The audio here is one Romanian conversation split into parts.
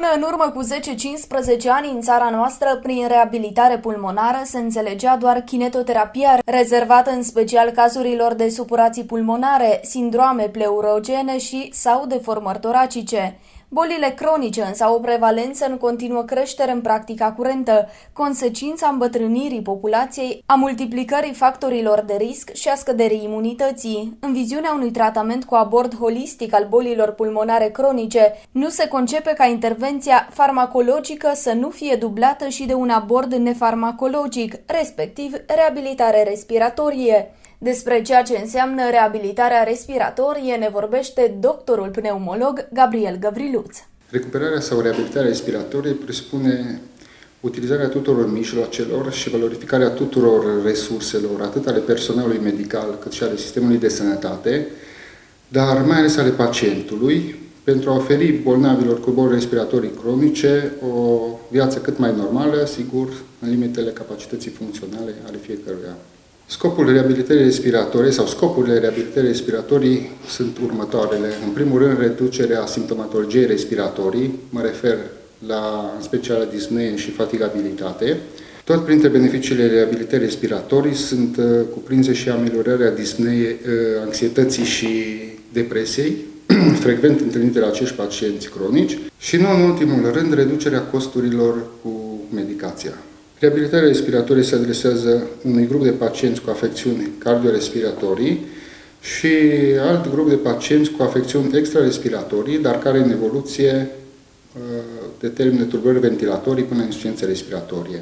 Până în urmă cu 10-15 ani, în țara noastră, prin reabilitare pulmonară, se înțelegea doar kinetoterapia, rezervată în special cazurilor de supurații pulmonare, sindroame pleurogene sau deformări toracice. Bolile cronice însă au o prevalență în continuă creștere în practica curentă, consecința îmbătrânirii populației, a multiplicării factorilor de risc și a scăderii imunității. În viziunea unui tratament cu abord holistic al bolilor pulmonare cronice, nu se concepe ca intervenția farmacologică să nu fie dublată și de un abord nefarmacologic, respectiv reabilitare respiratorie. Despre ceea ce înseamnă reabilitarea respiratorie ne vorbește doctorul pneumolog Gabriel Gavriluț. Recuperarea sau reabilitarea respiratorie presupune utilizarea tuturor mijloacelor și valorificarea tuturor resurselor, atât ale personalului medical cât și ale sistemului de sănătate, dar mai ales ale pacientului, pentru a oferi bolnavilor cu boli respiratorii cronice o viață cât mai normală, sigur, în limitele capacității funcționale ale fiecăruia. Scopul reabilitării respiratorii sau scopurile reabilitării respiratorii sunt următoarele. În primul rând, reducerea simptomatologiei respiratorii, mă refer în special la dispnee și fatigabilitate. Tot printre beneficiile reabilitării respiratorii sunt cuprinse și ameliorarea dispneei, anxietății și depresiei, frecvent întâlnite la acești pacienți cronici, și nu în ultimul rând, reducerea costurilor cu medicația. Reabilitarea respiratorie se adresează unui grup de pacienți cu afecțiuni cardiorespiratorii și alt grup de pacienți cu afecțiuni extrarespiratorii, dar care în evoluție determină tulburări ventilatorii până în insuficiență respiratorie.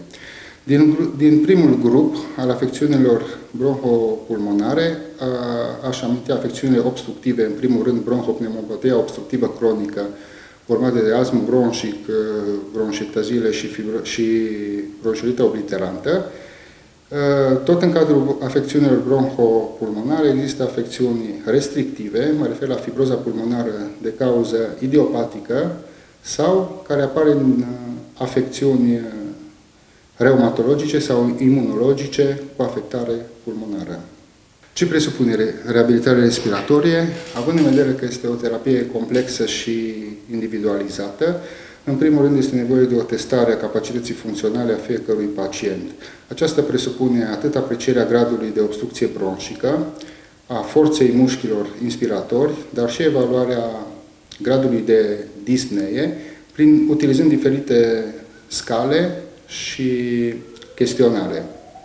Din primul grup al afecțiunilor bronhopulmonare, aș aminti afecțiunile obstructive, în primul rând bronhopneumopatia obstructivă cronică, urmate de astmă bronșic, bronșectazile și bronșiolită obliterantă. Tot în cadrul afecțiunilor bronhopulmonare există afecțiuni restrictive, mă refer la fibroza pulmonară de cauză idiopatică sau care apar în afecțiuni reumatologice sau imunologice cu afectare pulmonară. Ce presupune reabilitarea respiratorie? Având în vedere că este o terapie complexă și individualizată, în primul rând este nevoie de o testare a capacității funcționale a fiecărui pacient. Aceasta presupune atât aprecierea gradului de obstrucție bronșică, a forței mușchilor inspiratori, dar și evaluarea gradului de dispnee, utilizând diferite scale și chestionare.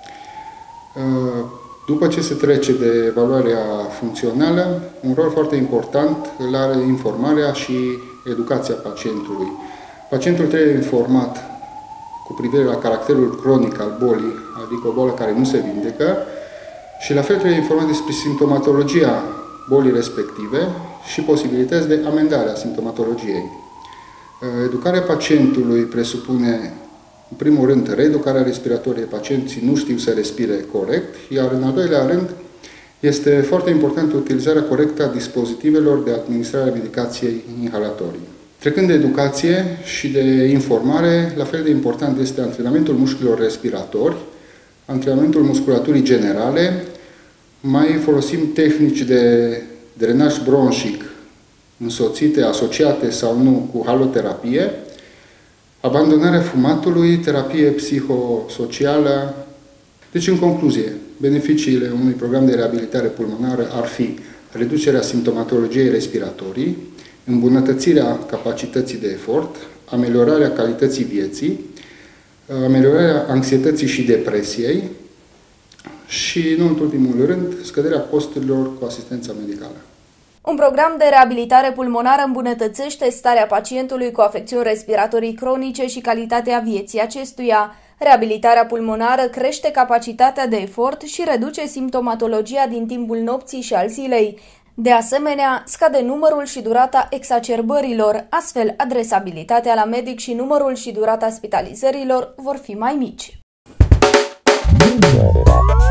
După ce se trece de evaluarea funcțională, un rol foarte important îl are informarea și educația pacientului. Pacientul trebuie informat cu privire la caracterul cronic al bolii, adică o boală care nu se vindecă, și la fel trebuie informat despre simptomatologia bolii respective și posibilități de amendare a simptomatologiei. Educarea pacientului presupune, în primul rând, reeducarea respiratorie. Pacienții nu știu să respire corect, iar în al doilea rând este foarte importantă utilizarea corectă a dispozitivelor de administrare a medicației inhalatorii. Trecând de educație și de informare, la fel de important este antrenamentul mușchilor respiratori, antrenamentul musculaturii generale, mai folosim tehnici de drenaj bronșic însoțite, asociate sau nu cu haloterapie, abandonarea fumatului, terapie psihosocială. Deci, în concluzie, beneficiile unui program de reabilitare pulmonară ar fi reducerea simptomatologiei respiratorii, îmbunătățirea capacității de efort, ameliorarea calității vieții, ameliorarea anxietății și depresiei și, nu în ultimul rând, scăderea costurilor cu asistența medicală. Un program de reabilitare pulmonară îmbunătățește starea pacientului cu afecțiuni respiratorii cronice și calitatea vieții acestuia. Reabilitarea pulmonară crește capacitatea de efort și reduce simptomatologia din timpul nopții și al zilei. De asemenea, scade numărul și durata exacerbărilor, astfel adresabilitatea la medic și numărul și durata spitalizărilor vor fi mai mici.